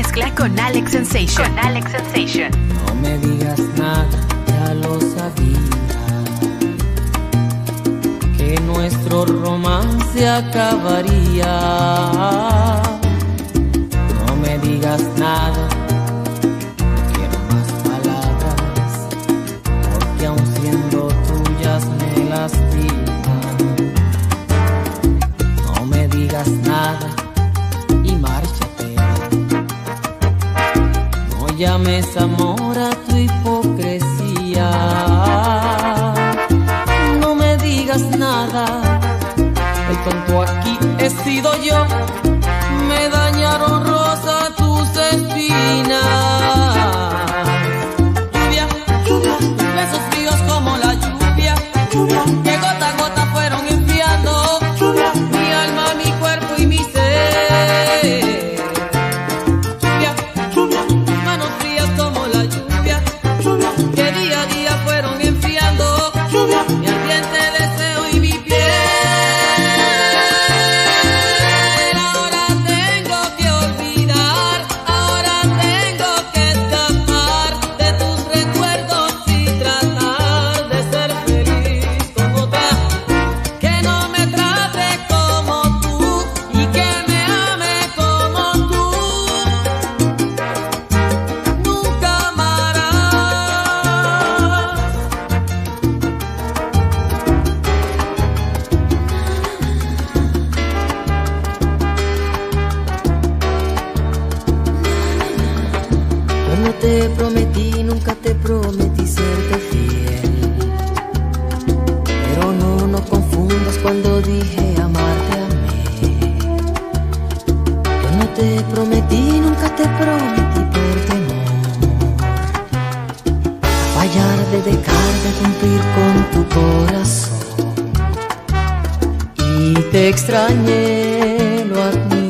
mezcla con Alex Sensation. No me digas nada, ya lo sabía, que nuestro romance acabaría. No me digas nada, no quiero más palabras, porque aun siendo tuyas me lastiman. No me digas nada y márchate. No llames amor a tu hipocresía. No me digas nada, el tonto aquí he sido yo. Me dañaron rosa tus espinas. Lluvia, lluvia, tus besos fríos como la lluvia, lluvia, que gota a gota fueron enfriando, lluvia, mi alma, mi cuerpo y mi ser. Lluvia, lluvia, tus manos frías como la lluvia, lluvia, que día a día fueron enfriando, lluvia, mi ardiente deseo y mi piel. Ahora tengo que olvidar, ahora tengo que escapar de tus recuerdos y tratar de ser feliz con otra que no me trate como tú y que me ame como tú. Nunca amarás. Yo no te prometí, nunca te prometí serte fiel, pero no confundas cuando dije amarte a mí. Yo no te prometí, nunca te prometí por temor a fallar de dejar de cumplir con tu corazón. Y te extrañé, lo admito,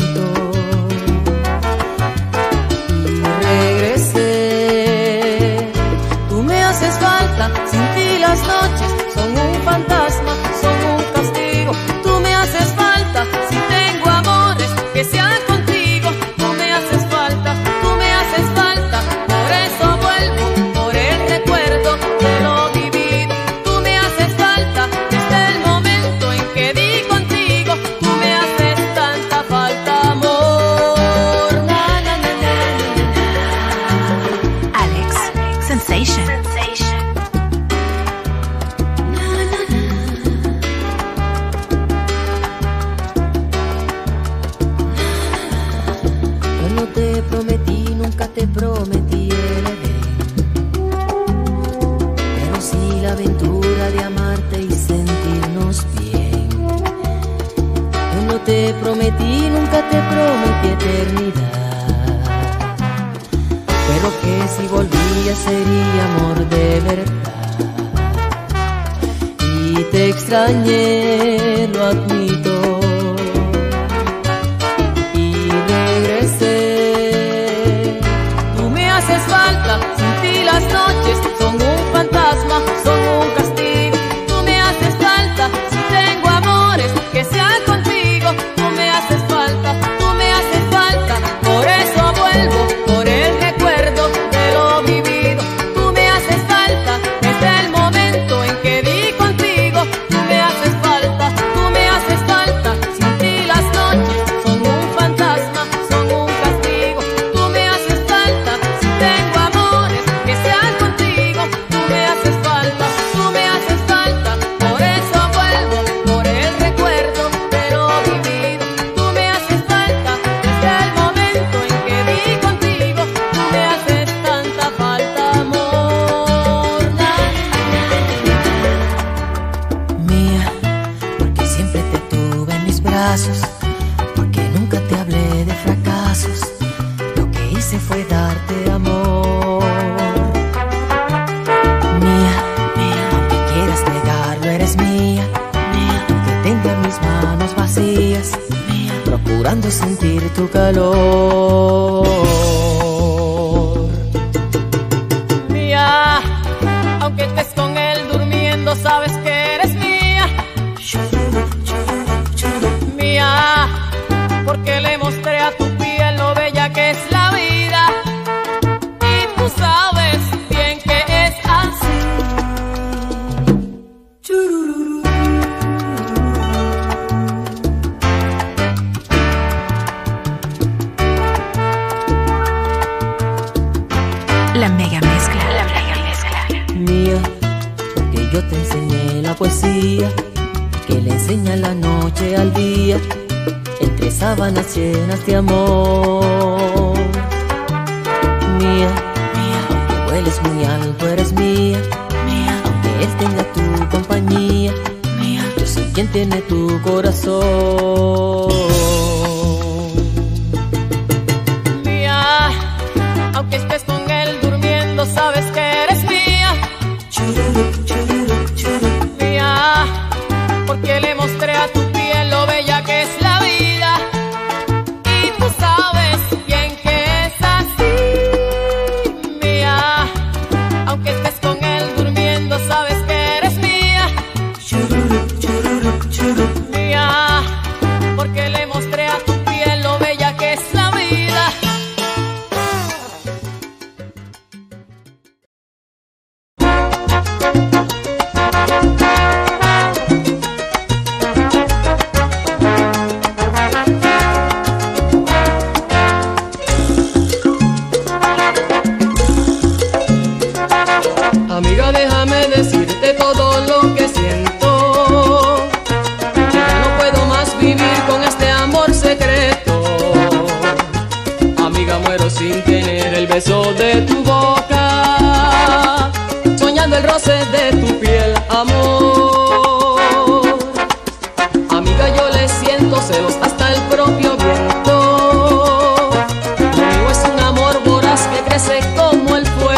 regresé. Tú me haces falta, sin ti las noches son un fantasma, son un castigo. Tú me haces falta, si tengo amores que sean contigo. Tú me haces falta, tú me haces falta, por eso vuelvo, por el recuerdo de lo vivido. Tú me haces falta, desde el momento en que di contigo. Tú me haces tanta falta, amor. Na, na, na, na, na. Alex Sensation. Yo no te prometí, nunca te prometí el Edén, pero sí la aventura de amarte y sentirnos bien. Yo no te prometí, nunca te prometí eternidad, pero que si volvía sería amor de verdad. Y te extrañé, lo admito, y regresé. Tú me haces falta, sin ti las noches son un fantasma, son un castigo. Tú me haces falta, si tengo amores que sean contigo. Tú me haces falta, tú me haces falta, por eso vuelvo, por el recuerdo de lo vivido. Tú me haces falta, desde el momento en que di contigo. Tú me haces falta, tú me haces falta, sin ti las noches son un fantasma, son un castigo. Tú me haces falta, si tengo amores que sean contigo. Tú me haces falta, tú me haces falta, por eso vuelvo, por el recuerdo de lo vivido. Tú me haces falta, desde el momento en que di contigo. Tú me haces tanta falta, amor. Mía, porque siempre te tuve en mis brazos, porque nunca te hablé de fracasos. Lo que hice fue darte amor. Mía, mía, aunque quieras negarlo, eres mía. Mía, aunque tenga mis manos vacías, mía, procurando sentir tu calor. Mía, aunque estés con él durmiendo, sabes que eres mía. Mía, porque le mostré a tu piel lo bella que es la vida. Yo te enseñé la poesía que le enseña la noche al día, entre sábanas llenas de amor. Mía, mía, aunque vueles muy alto eres mía, mía, aunque él tenga tu compañía, mía, yo soy quien tiene tu corazón. Mía, aunque estés con él durmiendo, sabes que eres mía. Mía, porque le mostré a tu piel lo bella que es la vida, y tú sabes bien que es así. Mía, aunque estés con él durmiendo, sabes que eres mía. Mía, porque le mostré a tu piel lo bella que es la vida. Amiga, déjame decirte todo lo que siento, que ya no puedo más vivir con este amor secreto. Amiga, muero sin tener el beso de tu boca, soñando el roce de tu piel, amor. Amiga, yo le siento celos hasta el propio viento. Lo mío es un amor voraz que crece como el fuego.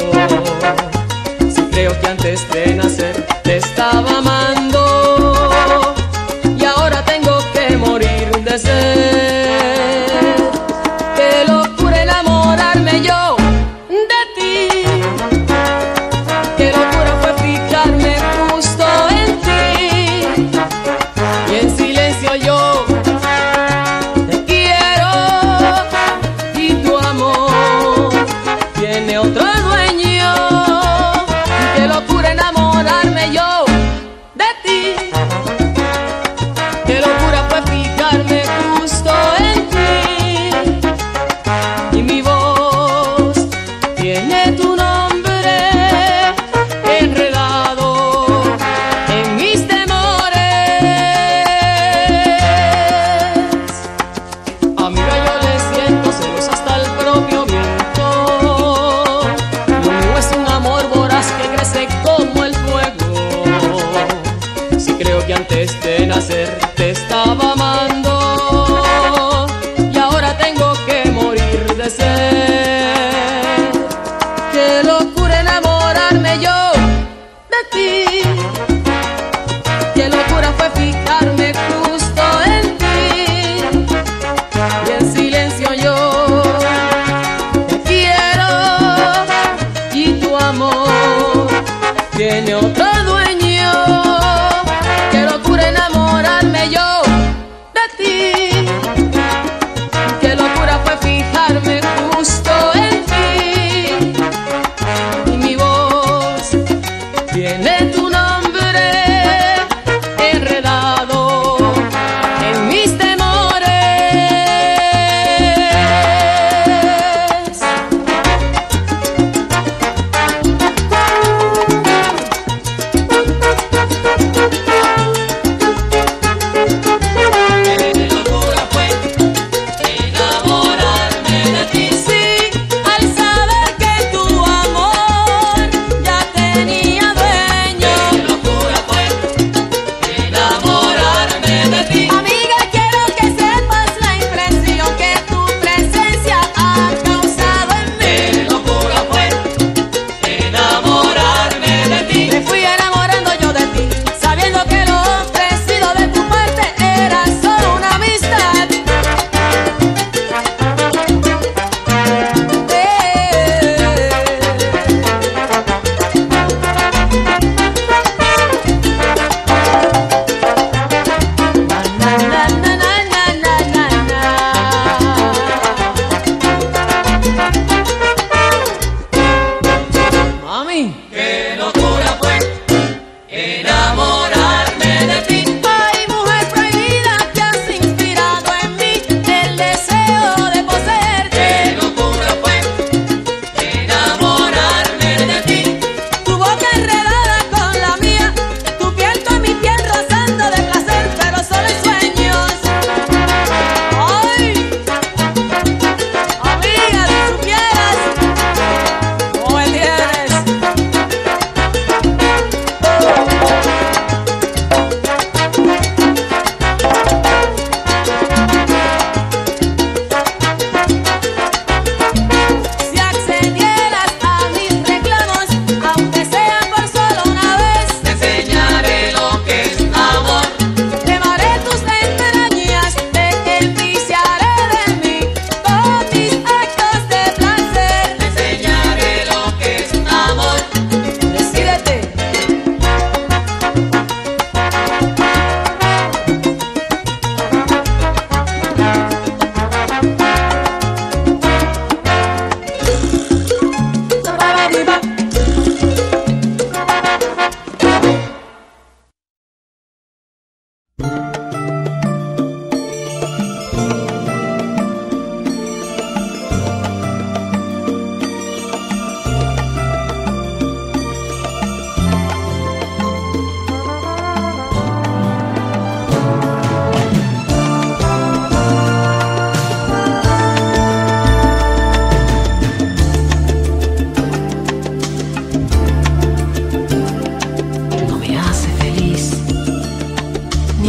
Creo que antes de nacer te estaba amando, y ahora tengo que morir de sed. Qué locura enamorarme yo de ti, qué locura fue fijarme justo en ti, y en silencio yo te quiero, y tu amor tiene otro dueño. Qué locura enamorarme yo de ti, qué locura fue fijarme justo en ti, y mi voz tiene tu nombre enredado en mis temores. Amiga, yo le siento celos hasta el propio viento. Lo mío es un amor voraz que crece como el fuego. Si creo que antes de nacer te estaba amando, y ahora tengo que morir de sed. Qué locura enamorarme yo de ti, qué locura fue fijarme justo en ti, y en silencio yo te quiero, y tu amor tiene otro dueño. Qué locura enamorarme yo de ti, qué locura fue fijarme justo en ti, y mi voz tiene tu nombre enredado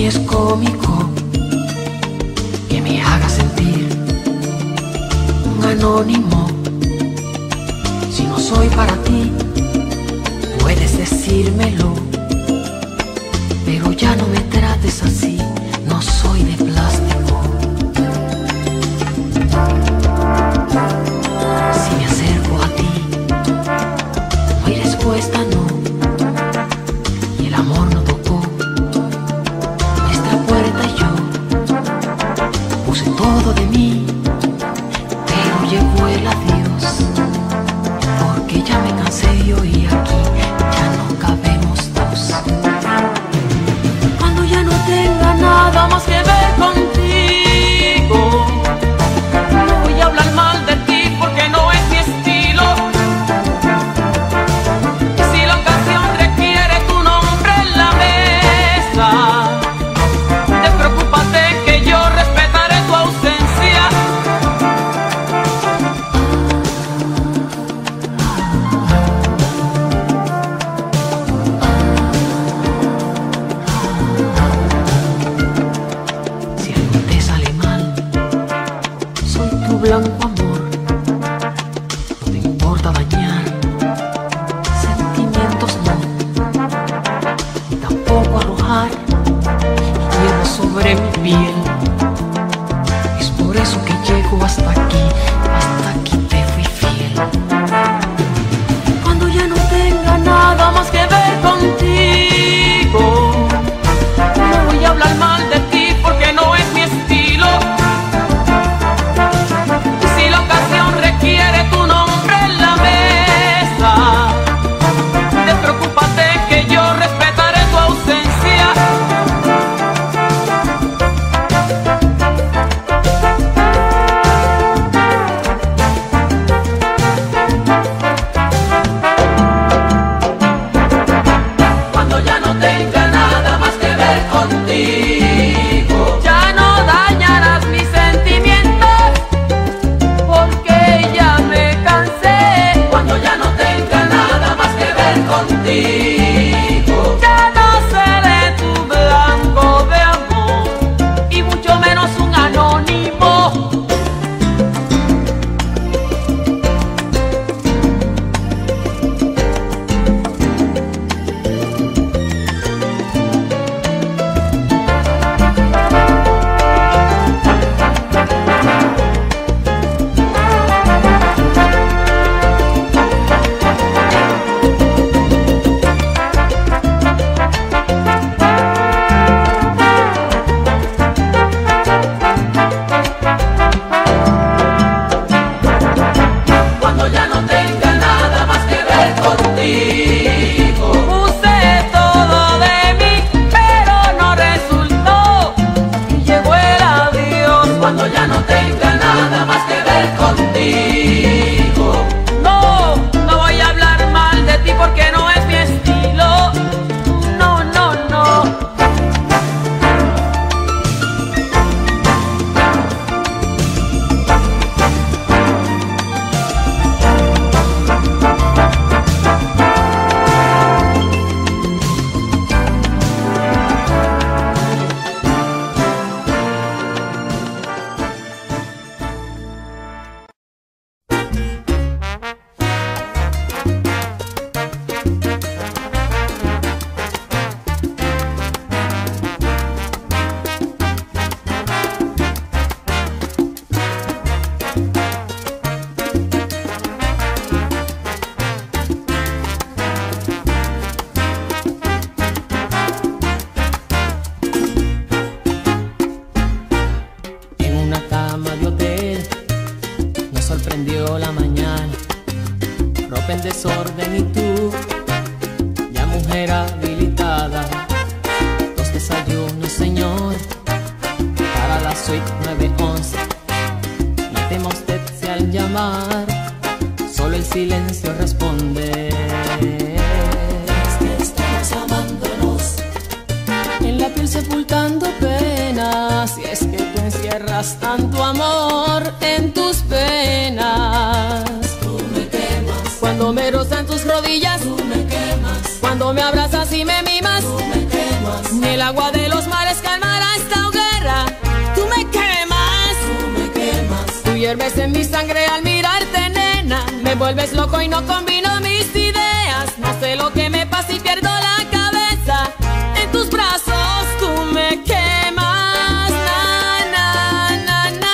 es cómico que me haga sentir un anónimo. Si no soy para ti, puedes decírmelo, pero ya no me trates así, no soy de plástico. Si me acerco a ti, no hay respuesta, no, y el amor no tocó nuestra puerta y yo puse todo de mí, pero llegó el adiós, porque ya me cansé yo y aquí ya no cabemos dos. Cuando ya no tenga nada más que ver contigo, no voy a hablar mal de ti porque no es mi estilo. Y si la ocasión requiere tu nombre en la mesa, despreocúpate que yo respetaré tu ausencia. Si algo te sale mal, soy tu blanco amor. No te importa dañar sentimientos, no, ni tampoco arrojar hielo sobre mi piel. Es por eso que llego hasta aquí te fui fiel. Cuando ya no tenga nada más que ver contigo, no voy a hablar mal de ti porque no es mi estilo. Y si la ocasión requiere tu nombre en la mesa, despreocúpate que yo respetaré tu ausencia. Cuando ya no tenga nada más que ver contigo, ya no dañarás mis sentimientos, porque ya me cansé. Cuando ya no tenga nada más que ver contigo, ya no seré tu blanco de amor, y mucho menos un anónimo. Cuando ya no tenga nada más que ver contigo, puse todo de mí, pero no resultó, y llegó el adiós. Cuando ya no tenga nada más que ver contigo, no voy a hablar mal de ti porque no es mi estilo. No, no, no. En una cama de hotel nos sorprendió la mañana, ropa en desorden y tú, ya mujer habilitada. Dos desayunos, señor, para la suite 911. No teme usted si al llamar solo el silencio responde. Es que estamos amándonos, en la piel sepultando penas, y es que tú encierras tanto amor en tus venas. Tú me quemas cuando me rozan tus rodillas, tú me quemas cuando me abrazas y me mimas, tú me quemas. Ni el agua de los mares calma hierves en mi sangre al mirarte, nena. Me vuelves loco y no combino mis ideas. No sé lo que me pasa y pierdo la cabeza. En tus brazos tú me quemas. Na, na, na, na,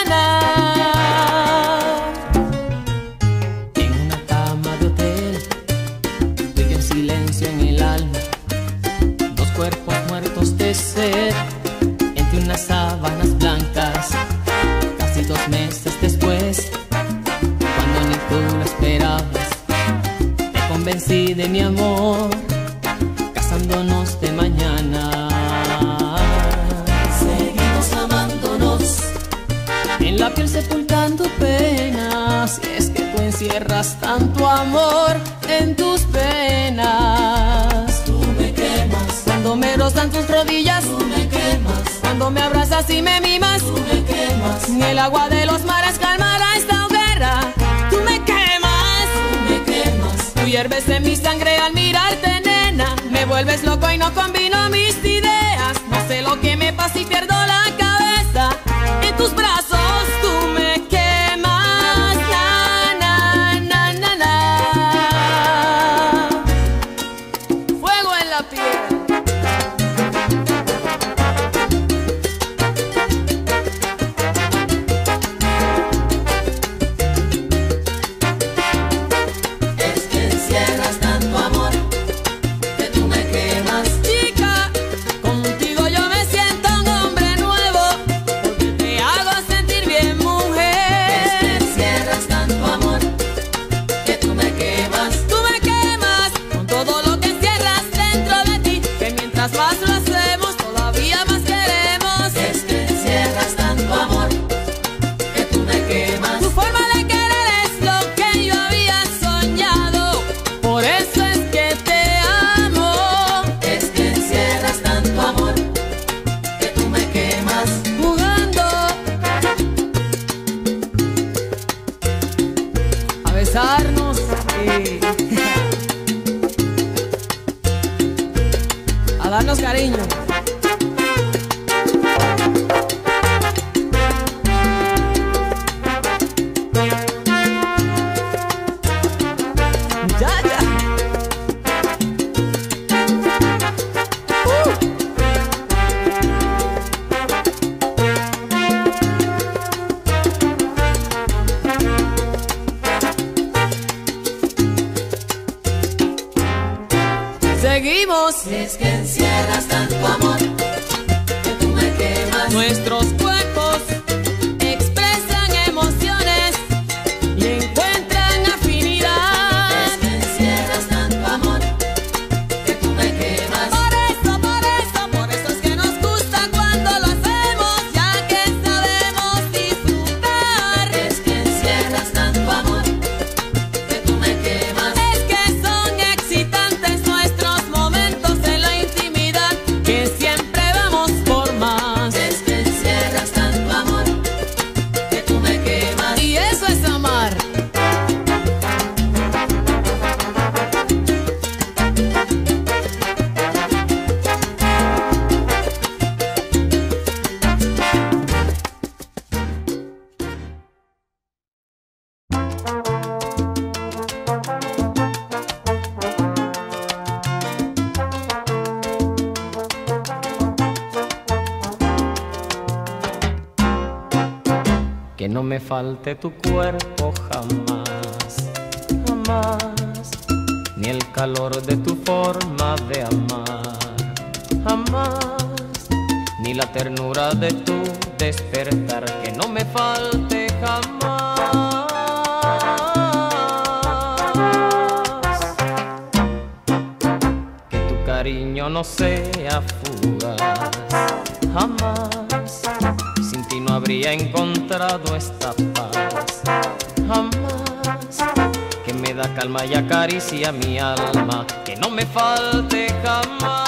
na. En una cama de hotel, tú y yo en silencio en el alma. Dos cuerpos muertos de sed, entre unas sábanas blancas. Casi 2 meses después, cuando ni tú lo esperabas, te convencí de mi amor, casándonos de mañana. Seguimos amándonos, en la piel sepultando penas. Y es que tú encierras tanto amor en tus penas. Tú me quemas Cuando me rozan tus rodillas, tú me quemas. cuando me abrazas y me mimas, Tú me quemas, ni el agua de los mares calmará esta hoguera. Tú me quemas, tú me quemas. tú hierves en mi sangre al mirarte, nena. Me vuelves loco y no combino mis ideas. No sé lo que me pasa y pierdo la cabeza. En tus brazos tú me quemas. Na, na, na, na, na. Fuego en la piel. Es que encierras tanto amor que tú me quemas. Chica, contigo yo me siento un hombre nuevo, porque te hago sentir bien, mujer. Es que encierras tanto amor que tú me quemas. Tú me quemas con todo lo que encierras dentro de ti, que mientras más lo hacemos, todavía más queremos. Es que encierras tanto amor que tú me quemas. Tu forma de querer es lo que yo había soñado, por eso es que te amo. Es que encierras tanto amor que tú me quemas. Jugando a besarnos y a darnos cariño. Ya, ya. Seguimos Es que encierras tanto amor que tú me quemas. nuestros cuerpos expresan emociones y encuentran afinidad. Es que encierras tanto amor que tú me quemas. Por eso es que nos gusta cuando lo hacemos, ya que sabemos disfrutar. Es que encierras tanto amor que tú me quemas. Es que son excitantes nuestros momentos en la intimidad, que siempre vamos por más. Es que encierras tanto amor que tú me quemas. Y eso es amar. Que no me falte tu cuerpo jamás, jamás, ni el calor de tu forma de amar, jamás, ni la ternura de tu despertar. Que no me falte jamás. Que tu cariño no sea fugaz, jamás. Sin ti no habría encontrado esta paz, jamás. Que me da calma y acaricia mi alma. Que no me falte jamás.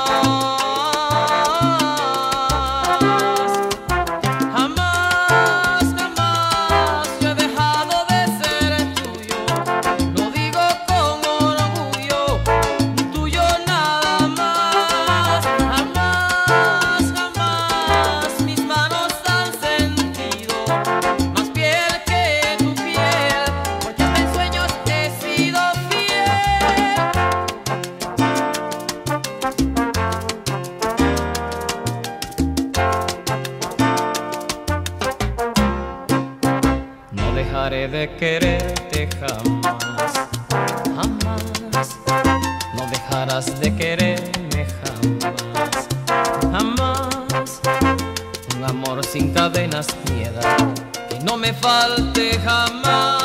Jamás, jamás yo he dejado de ser tuyo. Lo digo con orgullo, tuyo nada más. Jamás, jamás mis manos han sentido más piel que dejaré de quererte jamás, jamás. No dejarás de quererme jamás, jamás. Un amor sin cadenas, piedad, que no me falte jamás.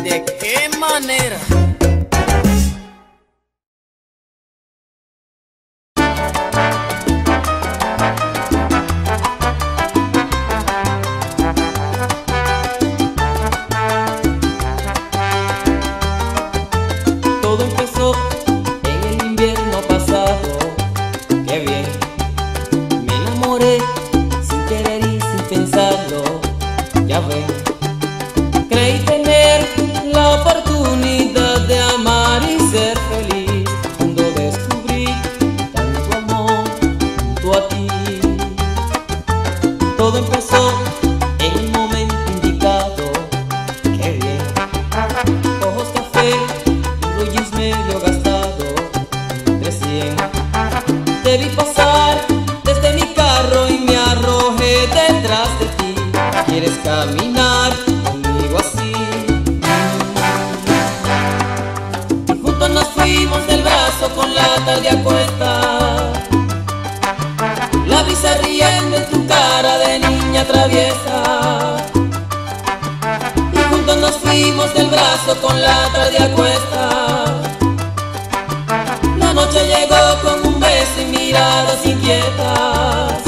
¿De qué manera? Todo empezó en el invierno pasado. Qué bien, me enamoré sin querer y sin pensarlo. Ya ven, creí tener la oportunidad de amar y ser feliz cuando descubrí tanto amor junto a ti. Todo empezó en el momento indicado. Qué bien, ojos café, jeans medio gastado, entre 100. Te vi pasar desde mi carro y me arrojé detrás de ti. ¿Quieres caminar conmigo así? Y juntos nos fuimos del brazo con la tarde a cuesta. La brisa riendo en tu cara de niña traviesa. Y juntos nos fuimos del brazo con la tarde a cuesta. La noche llegó con un beso y miradas inquietas.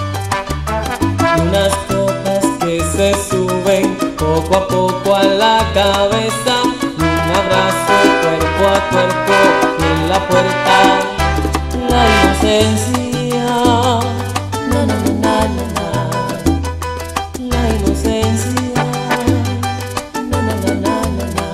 Y unas copas que se suben poco a poco a la cabeza. Y un abrazo cuerpo a cuerpo y en la puerta la inocencia. Na, na, na, na, na. La inocencia. Na, na, na, na,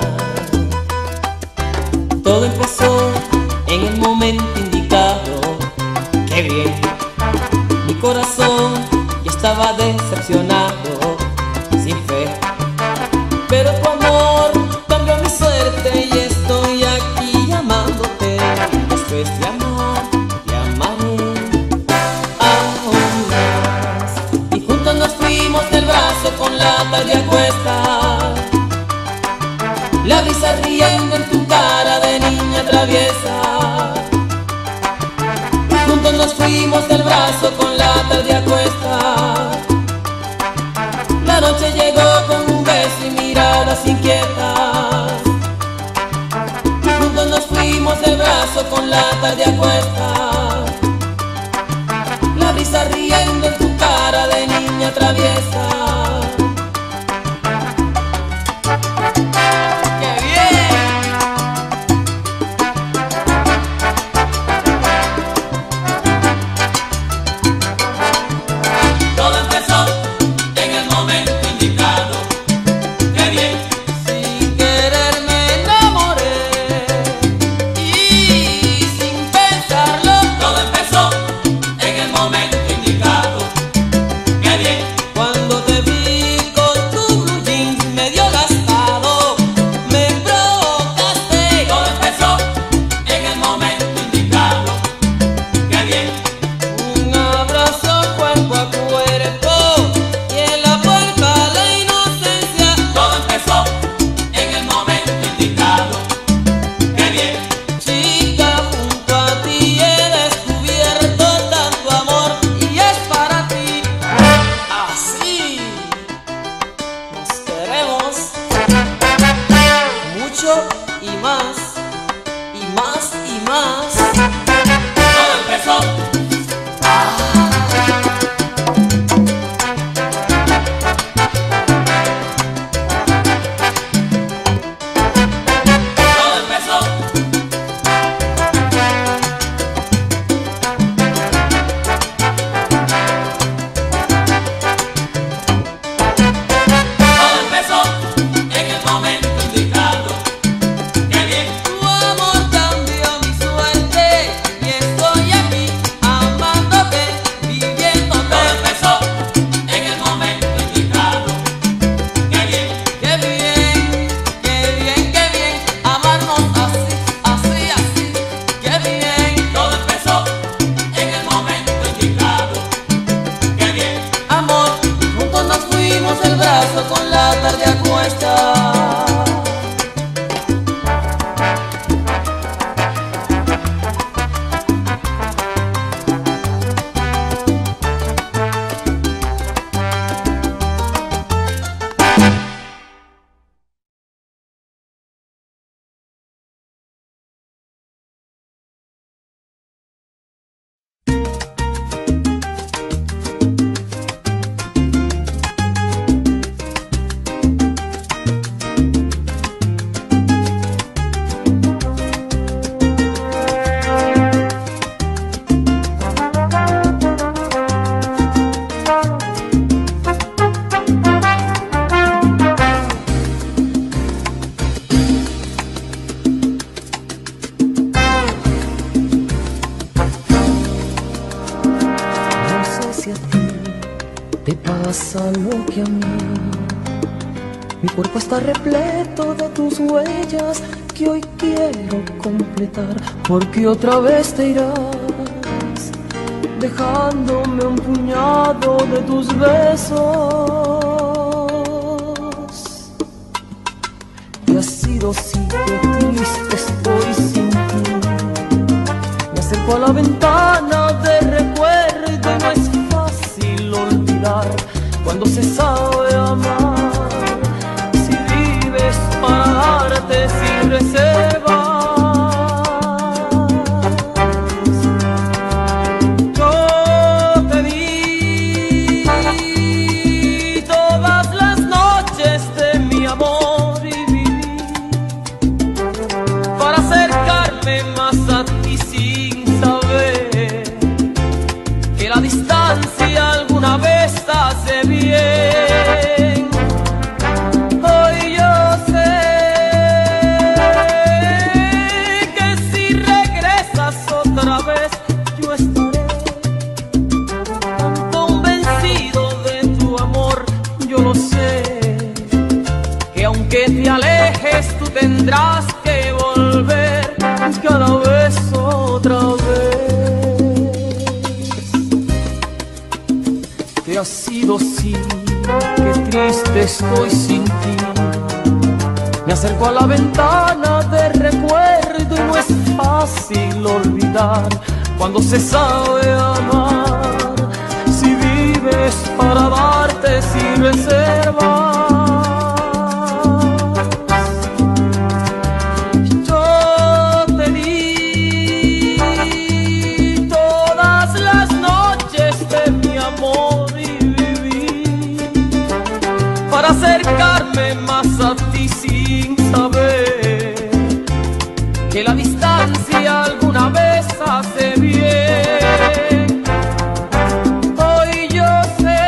na, na. Todo empezó en el momento indicado. Qué bien, mi corazón ya estaba decepcionado, sin fe. Pero tu amor cambió mi suerte y estoy aquí llamándote. Después de amar, te amaré aún más. Y juntos nos fuimos del brazo con la tarde a cuesta. La brisa riendo en tu cara de niña traviesa. Y juntos nos fuimos del brazo con la tarde a cuesta. La noche llegó con un beso y miradas inquietas. Y juntos nos fuimos del brazo con la tarde a cuesta. La brisa riendo en tu cara de niña traviesa. Sin querer me enamoré y sin pensar pasa lo que a mí. Mi cuerpo está repleto de tus huellas que hoy quiero completar, porque otra vez te irás, dejándome un puñado de tus besos. Y ha sido así, que triste estoy sin ti. Me acerco a la ventana de recuerdo y no es fácil olvidar cuando se sabe amar. Si vives para darte sin reservas, yo te di todas las noches de mi amor y viví para acercarme más a ti sin saber que la distancia alguna vez hace bien. Hoy yo sé que si regresas otra vez yo estaré tan convencido de tu amor. Yo lo sé, que aunque te alejes tú tendrás que volver cada vez otra vez. Que ha sido así, qué triste estoy sin ti. Me acerco a la ventana de recuerdo y no es fácil olvidar cuando se sabe amar. Si vives para darte sin reservas, yo te di todas las noches de mi amor y viví para acercarme más a ti sin saber que la distancia alguna vez hace bien. Hoy yo sé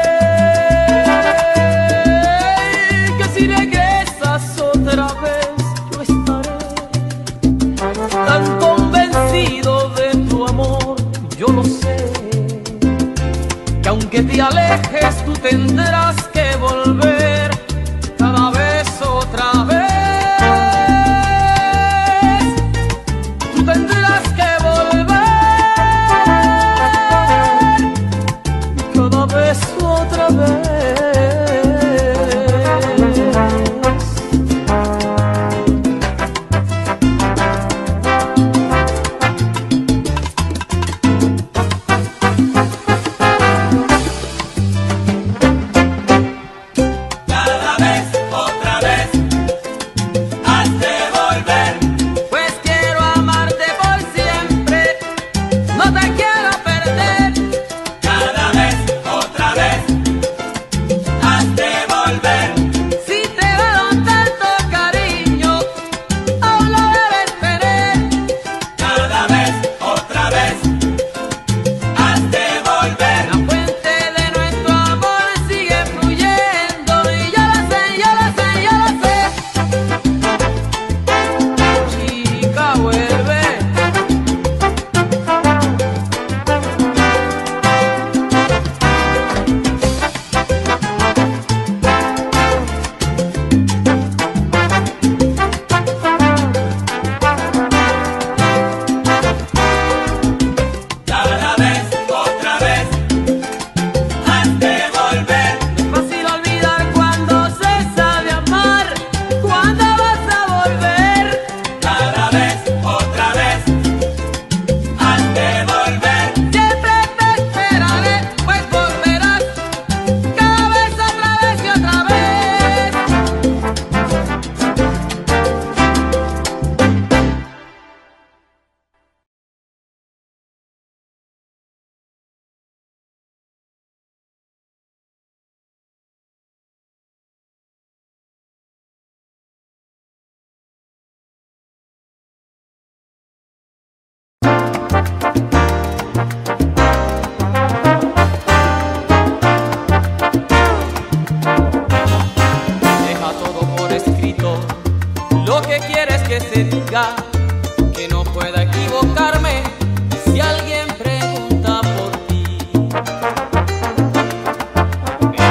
que si regresas otra vez yo estaré tan convencido de tu amor. Yo lo sé, que aunque te alejes tú tendrás que volver cada vez otra vez. Tú tendrás que volver cada vez otra vez. Pues quiero amarte por siempre, no te quiero perder. Cada vez, otra vez, has de volver. Si te he dado tanto cariño, aún lo debes tener. Cada vez, otra vez, has de volver. La fuente de nuestro amor sigue fluyendo y yo lo sé, yo lo sé, yo lo sé. Chica, vuelve. Cada vez, otra vez, has de volver. Fácil olvidar cuando se sabe amar. ¿Cuándo vas a volver? Cada vez, otra vez, has de volver. Siempre te esperaré, pues volverás cada vez otra vez y otra vez. Deja todo por escrito, lo que quieres que se diga, que no pueda equivocarme si alguien pregunta por ti.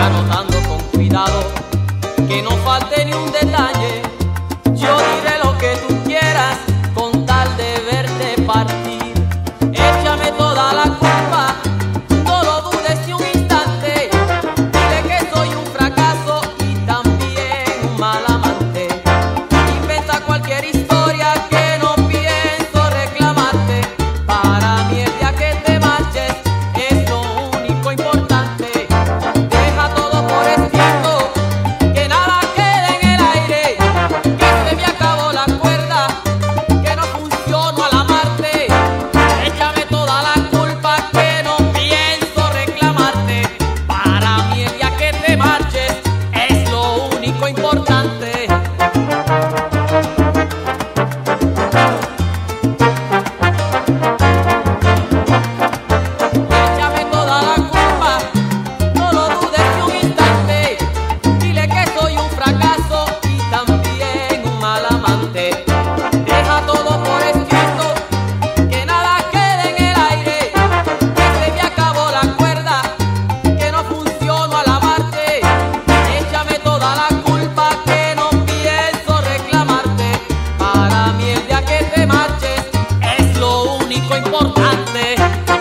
importante.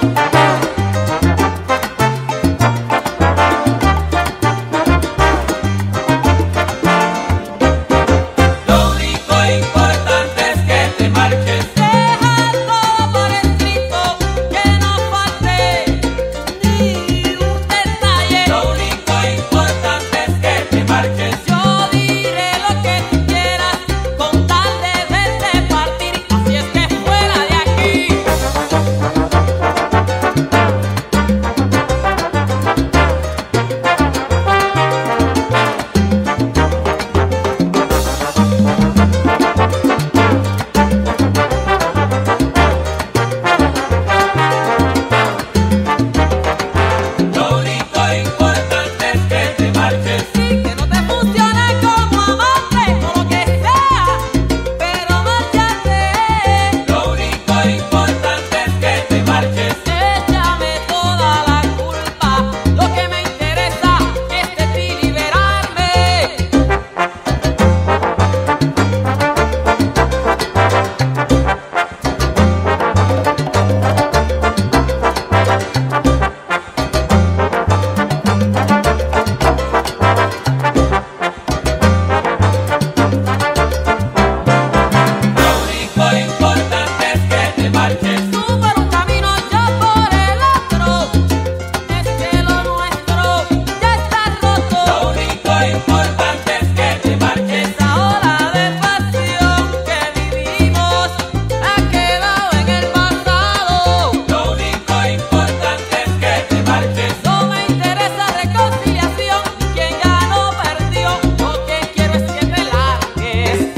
Lo único importante es que te marches. Deja todo por escrito, que no falte ni un detalle. Lo único importante es que te marches. Yo diré lo que tú quieras con tal de verte partir. Así es que fuera de aquí. Lo único importante es que te marches. Sí, que no te funcione como amante o lo que sea, pero márchate. Lo único importante es que te marches. Échame toda la culpa. Lo que me interesa es de ti liberarme. Lo único importante es que te marches. Tú por un camino, yo por el otro. Es que lo nuestro ya está Lo roto. único importante es que te marches. Esa ola de pasión que vivimos ha quedado en el pasado. Lo único importante es que te marches. No me interesa reconciliación, quien ganó perdió. Lo que quiero es que te largues.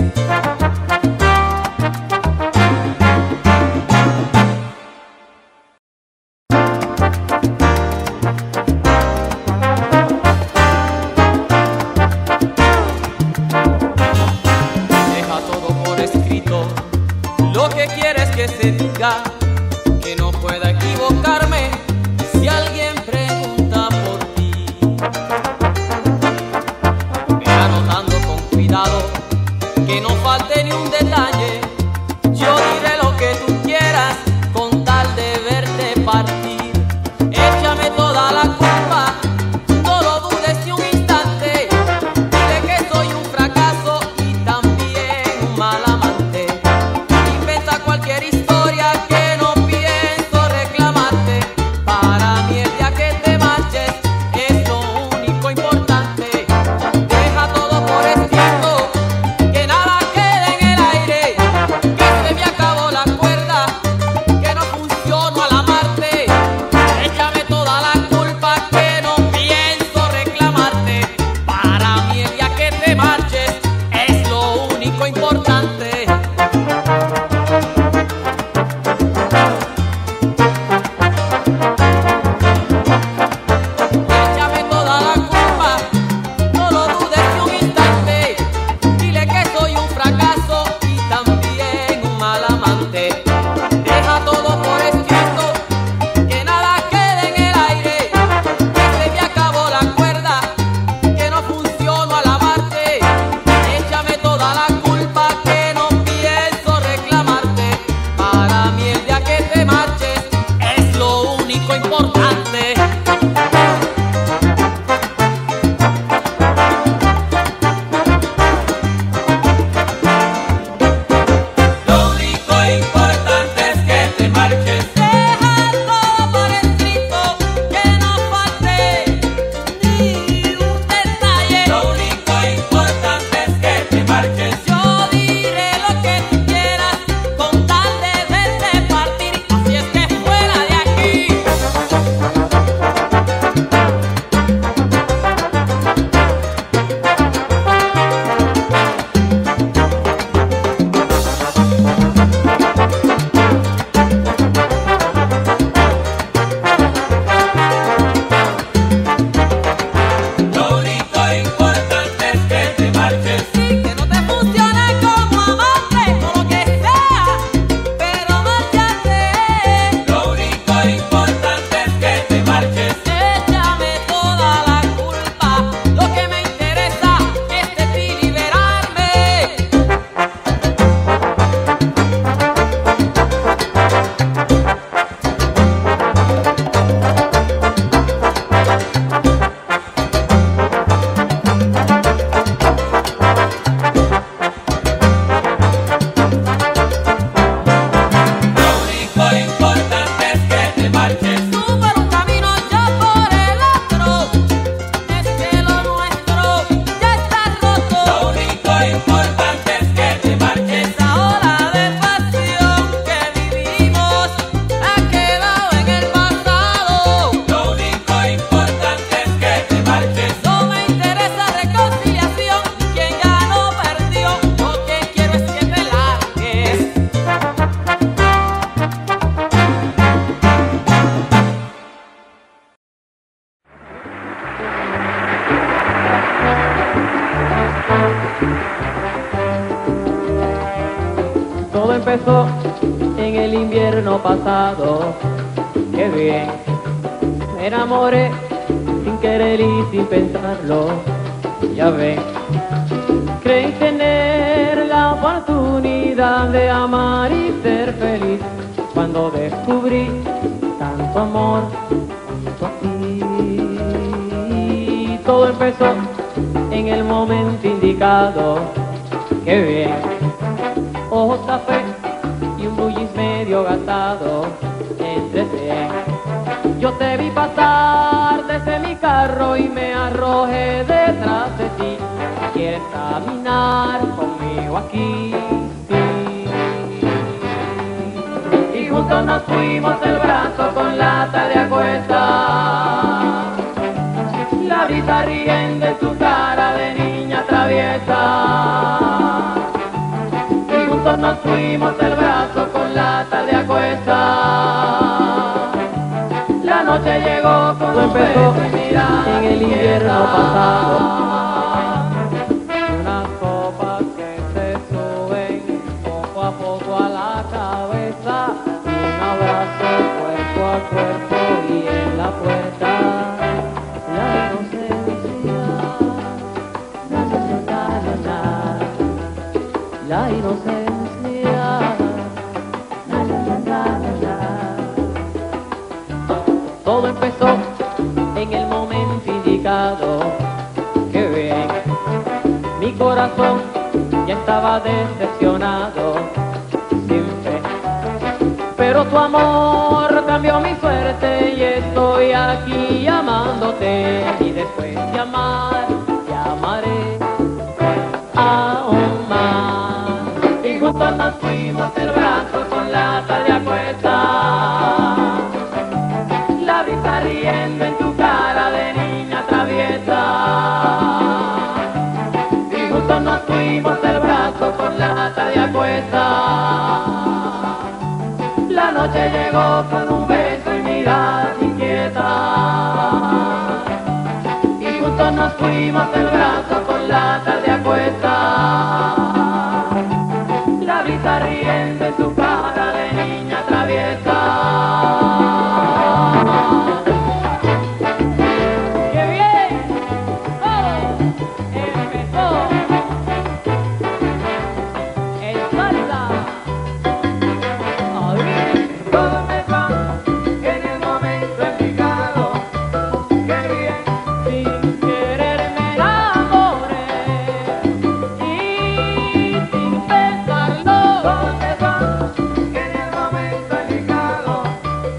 Deja todo por escrito, lo que quieres que se diga, que no pueda equivocarme si alguien pregunta por ti. Ve anotando con cuidado, que no falte ni un detalle. Yo diré lo que tú quieras con tal de verte partir. Échame toda la culpa, no lo dudes ni un instante. Dile que soy un fracaso y también un mal amante. Inventa cualquier historia que no pienso reclamarte. Para mí el día que te marches es lo único importante. Deja todo por escrito, que nada quede en el aire. Todo empezó en el invierno pasado. Qué bien, me enamoré sin querer y sin pensarlo. Ya ven, creí tener la oportunidad de amar y ser feliz cuando descubrí tanto amor junto a ti. Todo empezó en el momento indicado. Qué bien, ojos café y un bullis medio gastado. Entre 100, yo te vi pasar desde mi carro y me arrojé detrás de ti. ¿Quieres caminar conmigo aquí? Sí. Y juntos nos fuimos el brazo con la tarde a cuesta. La brisa riendo en tu cara de niña traviesa. Y juntos nos fuimos el brazo con la tarde a cuesta. La noche llegó con un beso y mirada en el invierno pasado. Unas copas que se suben poco a poco a la cabeza. Un abrazo cuerpo a cuerpo y en la puerta la inocencia. La inocencia. Todo empezó en el momento indicado. Qué bien, mi corazón ya estaba decepcionado, sin fe. Pero tu amor cambió mi suerte y estoy aquí llamándote. Y después de amar, te amaré aún más. Y juntos nos fuimos el brazo con la tarde a cuesta. La brisa riendo en tu cara de niña traviesa. Y juntos nos fuimos el brazo con la tarde a cuesta. La noche llegó con un beso y miradas inquietas. Y juntos nos fuimos el brazo con la tarde a cuesta. La brisa riendo en tu cara de niña traviesa. ¡Qué bien! ¡Todo empezó! ¡En salsa! ¡Ahí! Todo empezó en el momento indicado. Qué bien, Sin querer me enamoré y sin pensarlo. todo empezó en el momento indicado.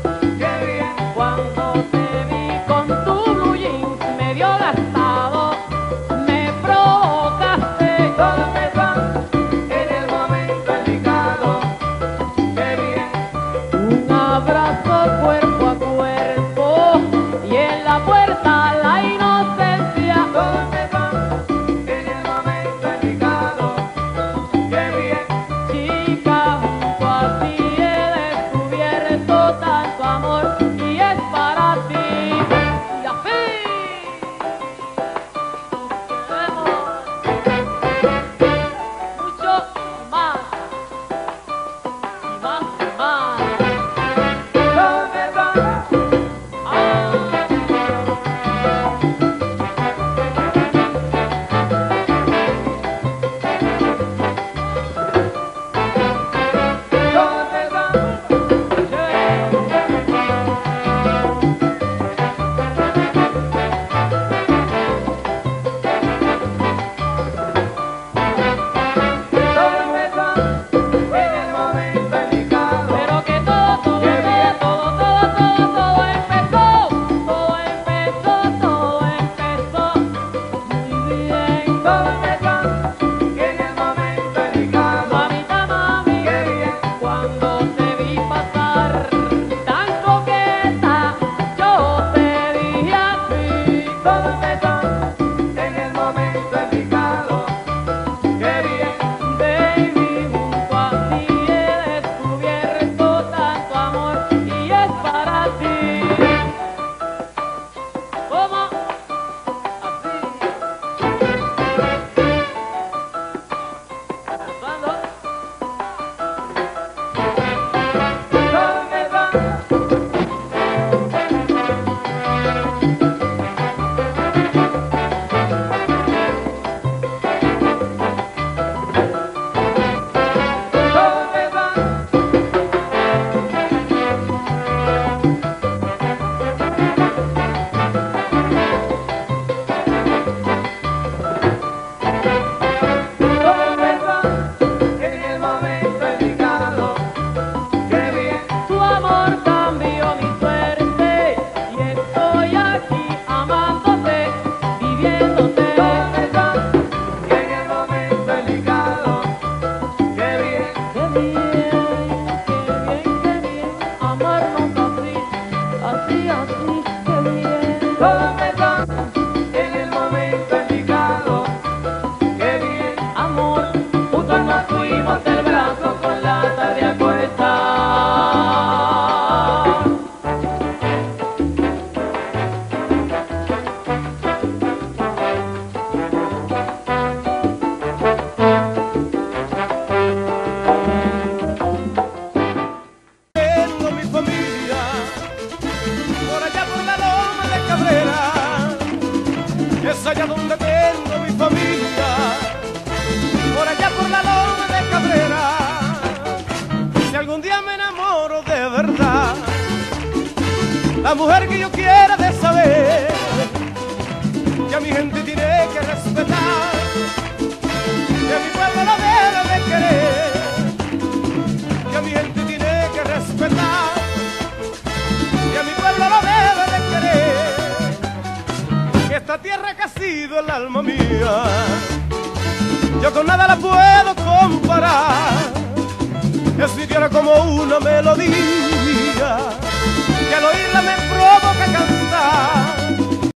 la mujer que yo quiera de saber, que a mi gente tiene que respetar, que mi pueblo la debe de querer, que a mi gente tiene que respetar, que a mi pueblo la debe de querer, que esta tierra que ha sido el alma mía, yo con nada la puedo comparar, es mi tierra como una melodía, que al oírla me provoca cantar,